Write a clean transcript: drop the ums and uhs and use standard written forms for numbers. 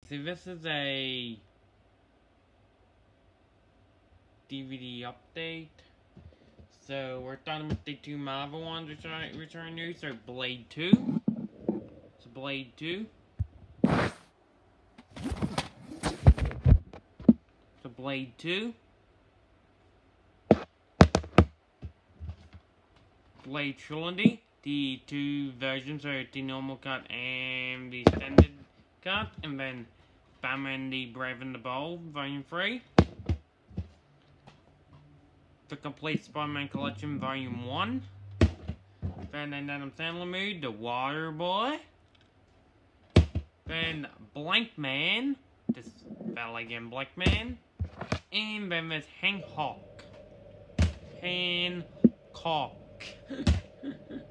See, this is a DVD update. So we're done with the two Marvel ones return news. So Blade 2. So Blade 2. So Blade 2. Blade Trilogy. The two versions, so the normal cut and the extended cut. And then Batman the Brave and the Bold, Volume 3. The Complete Spider-Man Collection, Volume 1. Then an Adam Sandler movie, The Water Boy. Then Blankman. This fell again, Blankman. And then there's Hancock. Hancock.